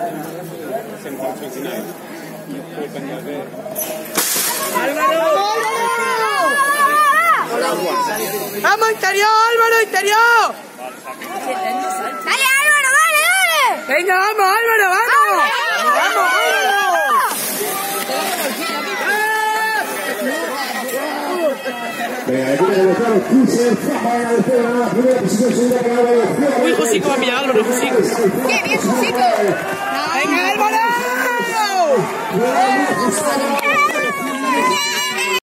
¡Vamos, interior, Álvaro, interior! ¡Dale, Álvaro, dale, dale! ¡Venga, vamos, Álvaro, vamos! ¡Vamos, Álvaro! ¡Uy, Josico va a pillar, Álvaro, Josico! ¡Qué bien, Josico! ¡Venga, Álvaro!